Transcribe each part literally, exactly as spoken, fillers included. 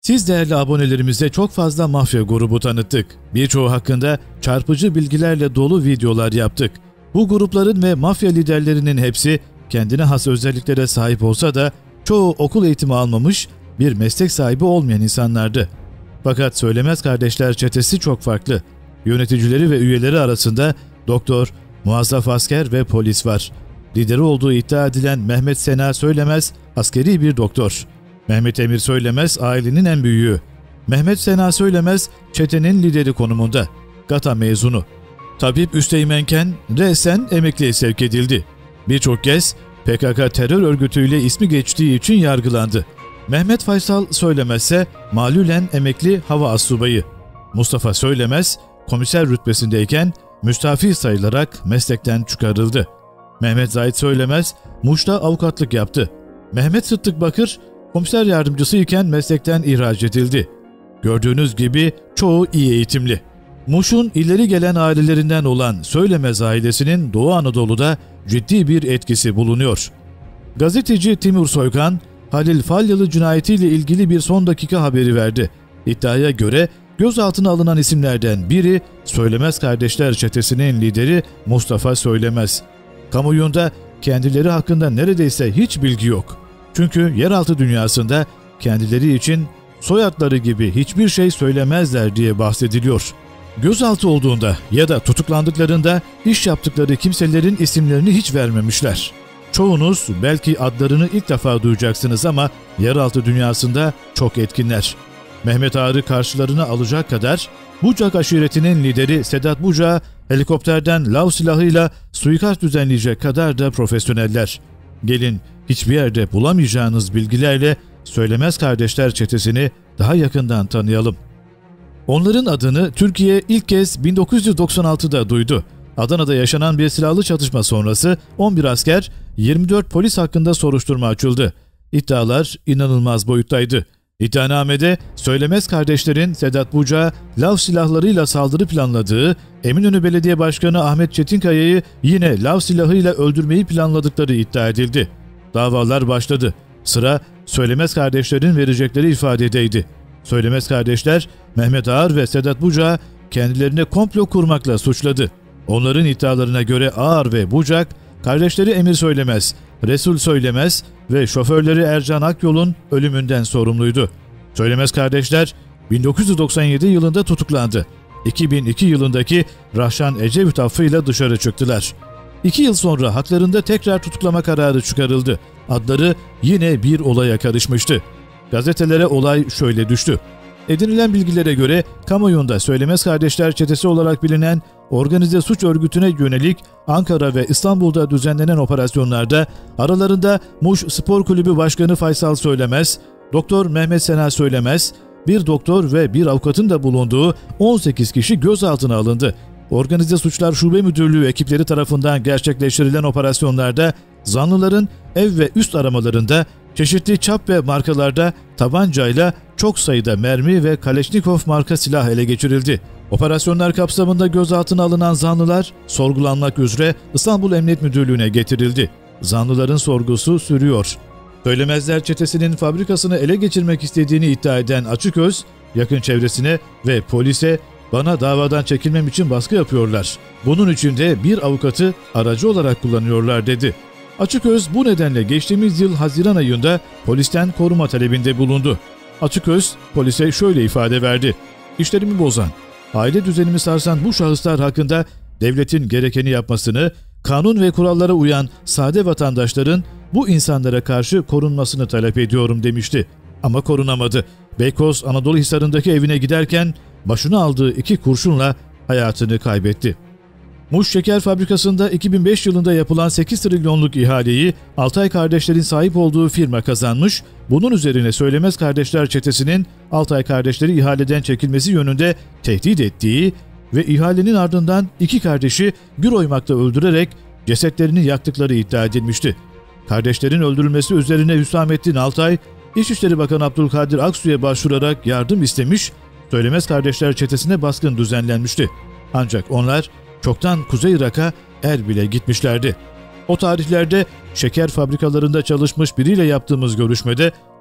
Siz değerli abonelerimize çok fazla mafya grubu tanıttık. Birçoğu hakkında çarpıcı bilgilerle dolu videolar yaptık. Bu grupların ve mafya liderlerinin hepsi kendine has özelliklere sahip olsa da çoğu okul eğitimi almamış, bir meslek sahibi olmayan insanlardı. Fakat Söylemez Kardeşler çetesi çok farklı. Yöneticileri ve üyeleri arasında doktor, muazzaf asker ve polis var. Lideri olduğu iddia edilen Mehmet Sena Söylemez askeri bir doktor. Mehmet Emir Söylemez ailenin en büyüğü. Mehmet Sena Söylemez çetenin lideri konumunda. Gata mezunu. Tabip üsteğmenken resen emekliye sevk edildi. Birçok kez P K K terör örgütüyle ismi geçtiği için yargılandı. Mehmet Faysal Söylemez ise malulen emekli hava astsubayı. Mustafa Söylemez komiser rütbesindeyken müstafi sayılarak meslekten çıkarıldı. Mehmet Zahit Söylemez Muş'ta avukatlık yaptı. Mehmet Sıddık Bakır komiser yardımcısı iken meslekten ihraç edildi. Gördüğünüz gibi çoğu iyi eğitimli. Muş'un ileri gelen ailelerinden olan Söylemez ailesinin Doğu Anadolu'da ciddi bir etkisi bulunuyor. Gazeteci Timur Soykan, Halil Falyalı cinayetiyle ilgili bir son dakika haberi verdi. İddiaya göre gözaltına alınan isimlerden biri Söylemez Kardeşler çetesinin lideri Mustafa Söylemez. Kamuoyunda kendileri hakkında neredeyse hiç bilgi yok. Çünkü yeraltı dünyasında kendileri için soyadları gibi hiçbir şey söylemezler diye bahsediliyor. Gözaltı olduğunda ya da tutuklandıklarında iş yaptıkları kimselerin isimlerini hiç vermemişler. Çoğunuz belki adlarını ilk defa duyacaksınız ama yeraltı dünyasında çok etkinler. Mehmet Ağar'ı karşılarına alacak kadar Bucak aşiretinin lideri Sedat Bucak'a helikopterden lav silahıyla suikast düzenleyecek kadar da profesyoneller. Gelin hiçbir yerde bulamayacağınız bilgilerle Söylemez Kardeşler çetesini daha yakından tanıyalım. Onların adını Türkiye ilk kez bin dokuz yüz doksan altıda duydu. Adana'da yaşanan bir silahlı çatışma sonrası on bir asker, yirmi dört polis hakkında soruşturma açıldı. İddialar inanılmaz boyuttaydı. İddianamede Söylemez Kardeşlerin Sedat Bucak'a lav silahlarıyla saldırı planladığı, Eminönü Belediye Başkanı Ahmet Çetinkaya'yı yine lav silahıyla öldürmeyi planladıkları iddia edildi. Davalar başladı. Sıra Söylemez Kardeşlerin verecekleri ifadedeydi. Söylemez Kardeşler, Mehmet Ağar ve Sedat Bucak'ı kendilerine komplo kurmakla suçladı. Onların iddialarına göre Ağar ve Bucak, kardeşleri Emir Söylemez, Resul Söylemez ve şoförleri Ercan Akyol'un ölümünden sorumluydu. Söylemez Kardeşler bin dokuz yüz doksan yedi yılında tutuklandı. iki bin iki yılındaki Rahşan Ecevit affıyla dışarı çıktılar. İki yıl sonra haklarında tekrar tutuklama kararı çıkarıldı. Adları yine bir olaya karışmıştı. Gazetelere olay şöyle düştü. Edinilen bilgilere göre kamuoyunda Söylemez Kardeşler çetesi olarak bilinen organize suç örgütüne yönelik Ankara ve İstanbul'da düzenlenen operasyonlarda aralarında Muş Spor Kulübü Başkanı Faysal Söylemez, Doktor Mehmet Sena Söylemez, bir doktor ve bir avukatın da bulunduğu on sekiz kişi gözaltına alındı. Organize Suçlar Şube Müdürlüğü ekipleri tarafından gerçekleştirilen operasyonlarda zanlıların ev ve üst aramalarında çeşitli çap ve markalarda tabancayla çok sayıda mermi ve Kaleşnikov marka silah ele geçirildi. Operasyonlar kapsamında gözaltına alınan zanlılar sorgulanmak üzere İstanbul Emniyet Müdürlüğü'ne getirildi. Zanlıların sorgusu sürüyor. Söylemezler çetesinin fabrikasını ele geçirmek istediğini iddia eden Açıköz, yakın çevresine ve polise "Bana davadan çekilmem için baskı yapıyorlar. Bunun için de bir avukatı aracı olarak kullanıyorlar" dedi. Açıköz bu nedenle geçtiğimiz yıl Haziran ayında polisten koruma talebinde bulundu. Açıköz polise şöyle ifade verdi: "İşlerimi bozan, aile düzenimi sarsan bu şahıslar hakkında devletin gerekeni yapmasını, kanun ve kurallara uyan sade vatandaşların bu insanlara karşı korunmasını talep ediyorum" demişti. Ama korunamadı. Beykoz Anadolu Hisarı'ndaki evine giderken başına aldığı iki kurşunla hayatını kaybetti. Muş Şeker Fabrikası'nda iki bin beş yılında yapılan sekiz trilyonluk ihaleyi Altay Kardeşler'in sahip olduğu firma kazanmış, bunun üzerine Söylemez Kardeşler çetesinin Altay Kardeşleri ihaleden çekilmesi yönünde tehdit ettiği ve ihalenin ardından iki kardeşi gür oymakta öldürerek cesetlerini yaktıkları iddia edilmişti. Kardeşlerin öldürülmesi üzerine Hüsamettin Altay, İçişleri Bakanı Abdülkadir Aksu'ya başvurarak yardım istemiş, Söylemez Kardeşler çetesine baskın düzenlenmişti. Ancak onlar çoktan Kuzey Irak'a Erbil'e gitmişlerdi. O tarihlerde şeker fabrikalarında çalışmış biriyle yaptığımız görüşmede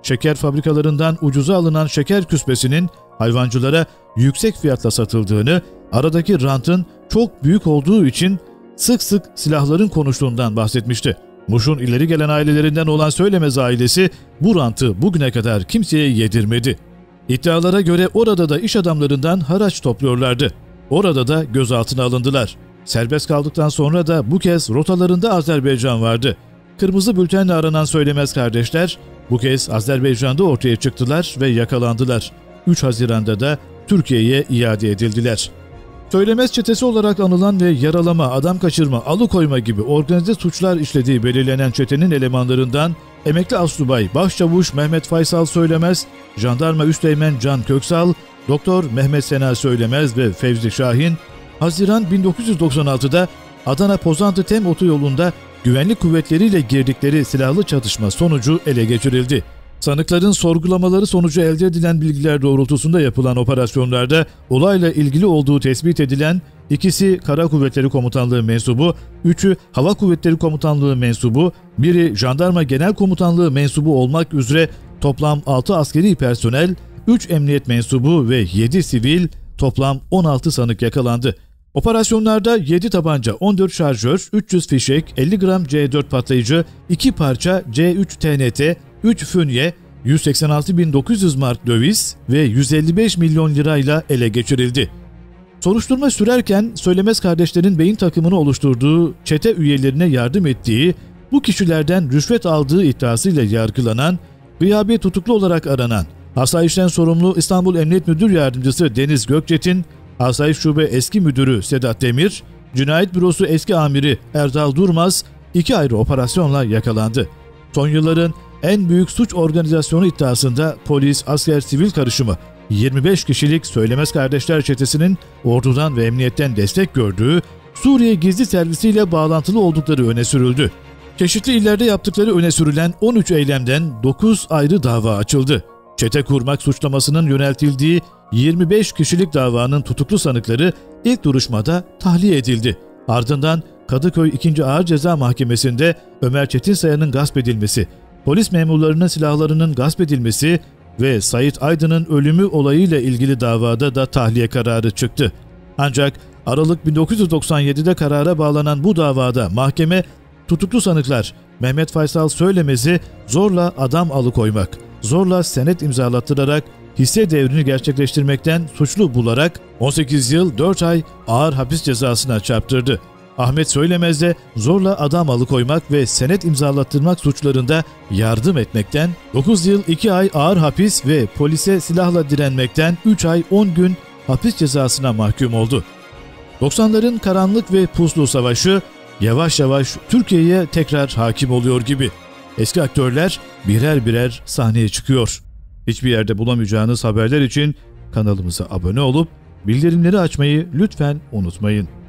şeker fabrikalarından ucuza alınan şeker küspesinin hayvancılara yüksek fiyatla satıldığını, aradaki rantın çok büyük olduğu için sık sık silahların konuştuğundan bahsetmişti. Muş'un ileri gelen ailelerinden olan Söylemez ailesi bu rantı bugüne kadar kimseye yedirmedi. İddialara göre orada da iş adamlarından haraç topluyorlardı. Orada da gözaltına alındılar. Serbest kaldıktan sonra da bu kez rotalarında Azerbaycan vardı. Kırmızı bültenle aranan Söylemez kardeşler bu kez Azerbaycan'da ortaya çıktılar ve yakalandılar. üç Haziran'da da Türkiye'ye iade edildiler. Söylemez çetesi olarak anılan ve yaralama, adam kaçırma, alıkoyma gibi organize suçlar işlediği belirlenen çetenin elemanlarından emekli astsubay Başçavuş Mehmet Faysal Söylemez, Jandarma Üsteğmen Can Köksal, Doktor Mehmet Sena Söylemez ve Fevzi Şahin, Haziran bin dokuz yüz doksan altıda Adana-Pozantı-Tem otoyolunda güvenlik kuvvetleriyle girdikleri silahlı çatışma sonucu ele geçirildi. Sanıkların sorgulamaları sonucu elde edilen bilgiler doğrultusunda yapılan operasyonlarda olayla ilgili olduğu tespit edilen ikisi Kara Kuvvetleri Komutanlığı mensubu, üçü Hava Kuvvetleri Komutanlığı mensubu, biri Jandarma Genel Komutanlığı mensubu olmak üzere toplam altı askeri personel, üç emniyet mensubu ve yedi sivil, toplam on altı sanık yakalandı. Operasyonlarda yedi tabanca, on dört şarjör, üç yüz fişek, elli gram C dört patlayıcı, iki parça C üç T N T, üç fünye, yüz seksen altı bin dokuz yüz mark döviz ve yüz elli beş milyon lirayla ele geçirildi. Soruşturma sürerken Söylemez kardeşlerin beyin takımını oluşturduğu çete üyelerine yardım ettiği, bu kişilerden rüşvet aldığı iddiasıyla yargılanan, gıyabi tutuklu olarak aranan, asayişten sorumlu İstanbul Emniyet Müdür Yardımcısı Deniz Gökçetin, Asayiş Şube Eski Müdürü Sedat Demir, Cinayet Bürosu Eski Amiri Erdal Durmaz iki ayrı operasyonla yakalandı. Son yılların en büyük suç organizasyonu iddiasında polis, asker, sivil karışımı yirmi beş kişilik Söylemez kardeşler çetesinin ordudan ve emniyetten destek gördüğü Suriye Gizli Servisiyle bağlantılı oldukları öne sürüldü. Çeşitli illerde yaptıkları öne sürülen on üç eylemden dokuz ayrı dava açıldı. Çete kurmak suçlamasının yöneltildiği yirmi beş kişilik davanın tutuklu sanıkları ilk duruşmada tahliye edildi. Ardından Kadıköy ikinci Ağır Ceza Mahkemesi'nde Ömer Çetinsaya'nın gasp edilmesi, polis memurlarının silahlarının gasp edilmesi ve Sait Aydın'ın ölümü olayıyla ilgili davada da tahliye kararı çıktı. Ancak Aralık bin dokuz yüz doksan yedide karara bağlanan bu davada mahkeme tutuklu sanıklar Mehmet Faysal Söylemez'i zorla adam alıkoymak, zorla senet imzalattırarak hisse devrini gerçekleştirmekten suçlu bularak on sekiz yıl dört ay ağır hapis cezasına çarptırdı. Ahmet Söylemez de zorla adam alıkoymak ve senet imzalattırmak suçlarında yardım etmekten dokuz yıl iki ay ağır hapis ve polise silahla direnmekten üç ay on gün hapis cezasına mahkum oldu. doksanların karanlık ve puslu savaşı yavaş yavaş Türkiye'ye tekrar hakim oluyor gibi. Eski aktörler birer birer sahneye çıkıyor. Hiçbir yerde bulamayacağınız haberler için kanalımıza abone olup bildirimleri açmayı lütfen unutmayın.